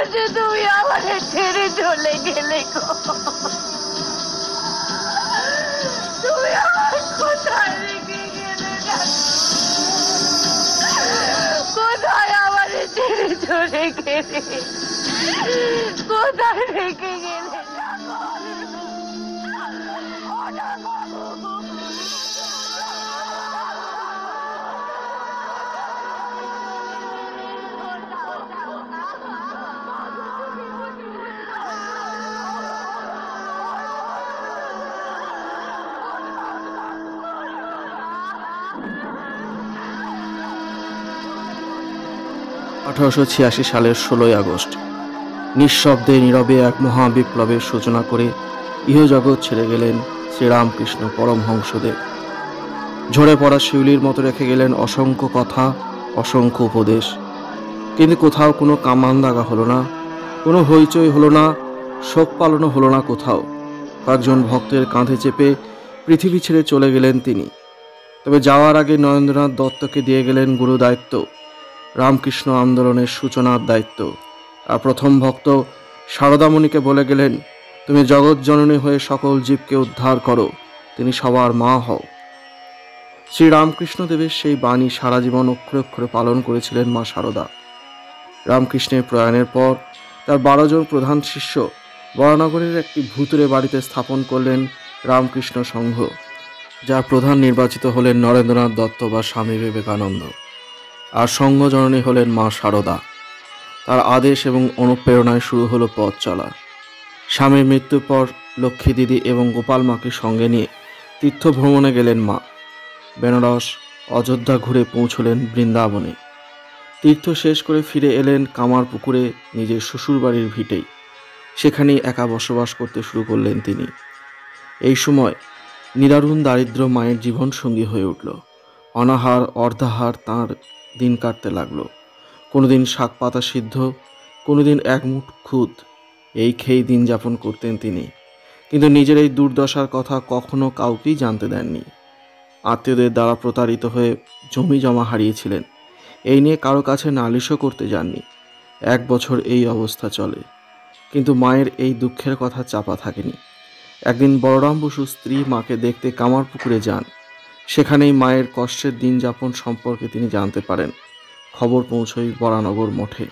বসে তুমি আমাকে ছেড়ে চলে গেলে গো। তুমি আমার কোথায় রেখে গেলে, কোথায় আমাকে ছেড়ে চলে গেলে, কোথায় রেখে গেলে? 1886 সালের 16 আগস্ট নিঃশব্দে নীরবে এক মহাবিপ্লবের সূচনা করে ইহজগৎ ছেড়ে গেলেন শ্রীরামকৃষ্ণ পরমহংসদেব। ঝরে পড়া শিউলির মতো রেখে গেলেন অসংখ্য কথা, অসংখ্য উপদেশ। কিন্তু কোথাও কোনো কামান দাগা হলো না, কোনো হইচই হলো না, শোক পালনও হলো না কোথাও। কয়েকজন ভক্তের কাঁধে চেপে পৃথিবী ছেড়ে চলে গেলেন তিনি। তবে যাওয়ার আগে নরেন্দ্রনাথ দত্তকে দিয়ে গেলেন গুরু দায়িত্ব, রামকৃষ্ণ আন্দোলনের সূচনার দায়িত্ব। আর প্রথম ভক্ত সারদামণিকে বলে গেলেন, তুমি জগৎ জননী হয়ে সকল জীবকে উদ্ধার করো, তিনি সবার মা হও। শ্রী রামকৃষ্ণদেবের সেই বাণী সারা জীবন অক্ষরে অক্ষরে পালন করেছিলেন মা সারদা। রামকৃষ্ণের প্রয়াণের পর তার 12 জন প্রধান শিষ্য বরানগরের একটি ভূতুরে বাড়িতে স্থাপন করলেন রামকৃষ্ণ সংঘ, যার প্রধান নির্বাচিত হলেন নরেন্দ্রনাথ দত্ত বা স্বামী বিবেকানন্দ। আর সংঘ জননী হলেন মা সারদা। তার আদেশ এবং অনুপ্রেরণায় শুরু হলো পথ চলা। স্বামীর মৃত্যুর পর লক্ষ্মী দিদি এবং গোপাল মাকে সঙ্গে নিয়ে তীর্থ ভ্রমণে গেলেন মা। বেনারস, অযোধ্যা ঘুরে পৌঁছলেন বৃন্দাবনে। তীর্থ শেষ করে ফিরে এলেন কামার পুকুরে নিজের শ্বশুরবাড়ির ভিটেই। সেখানেই একা বসবাস করতে শুরু করলেন তিনি। এই সময় নিদারুণ দারিদ্র মায়ের জীবন সঙ্গী হয়ে উঠল। অনাহার অর্ধাহার তাঁর দিন কাটতে লাগলো। কোনোদিন শাক পাতা সিদ্ধ, কোনোদিন এক মুঠ খুদ, এই খেয়েই দিন যাপন করতেন তিনি। কিন্তু নিজের এই দুর্দশার কথা কখনো কাউকেই জানতে দেননি। আত্মীয়দের দ্বারা প্রতারিত হয়ে জমি জমা হারিয়েছিলেন। এই নিয়ে কারো কাছে নালিশও করতে যাননি। 1 বছর এই অবস্থা চলে। কিন্তু মায়ের এই দুঃখের কথা চাপা থাকেনি। একদিন বলরাম বসু স্ত্রী মাকে দেখতে কামার পুকুরে যান। সেখানেই মায়ের কষ্টের দিন যাপন সম্পর্কে তিনি জানতে পারেন। খবর পৌঁছয় বরানগর মঠে।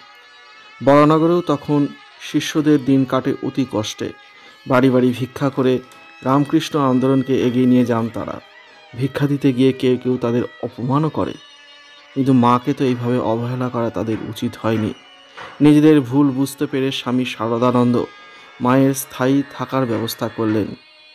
বরানগরেও তখন শিষ্যদের দিন কাটে অতি কষ্টে। বাড়ি বাড়ি ভিক্ষা করে রামকৃষ্ণ আন্দোলনকে এগিয়ে নিয়ে যান তারা। ভিক্ষা দিতে গিয়ে কেউ কেউ তাদের অপমানও করে। কিন্তু মাকে তো এইভাবে অবহেলা করা তাদের উচিত হয়নি। নিজেদের ভুল বুঝতে পেরে স্বামী শারদানন্দ মায়ের স্থায়ী থাকার ব্যবস্থা করলেন।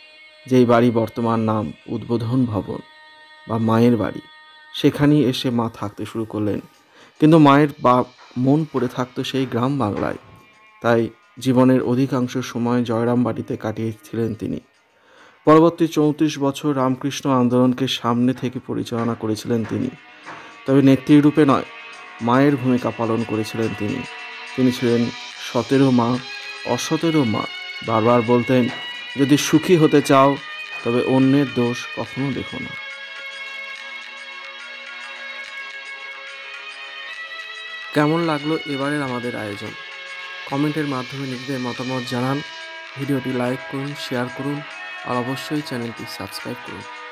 যেই বাড়ি বর্তমান নাম উদ্বোধন ভবন বা মায়ের বাড়ি, সেখানেই এসে মা থাকতে শুরু করলেন। কিন্তু মায়ের মন পড়ে থাকতো সেই গ্রাম বাংলায়। তাই জীবনের অধিকাংশ সময় জয়রাম বাড়িতে কাটিয়েছিলেন তিনি। পরবর্তী 34 বছর রামকৃষ্ণ আন্দোলনকে সামনে থেকে পরিচালনা করেছিলেন তিনি। তবে নেত্রীরূপে নয়, মায়ের ভূমিকা পালন করেছিলেন তিনি। তিনি ছিলেন সতেরও মা, অসতেরও মা। বারবার বলতেন, যদি সুখী হতে চাও তবে অন্যের দোষ কখনো দেখো না। কেমন লাগলো এবারের আমাদের আয়োজন? কমেন্টের মাধ্যমে নিজেদের মতামত জানান। ভিডিওটি লাইক করুন, শেয়ার করুন আর অবশ্যই চ্যানেলটি সাবস্ক্রাইব করুন।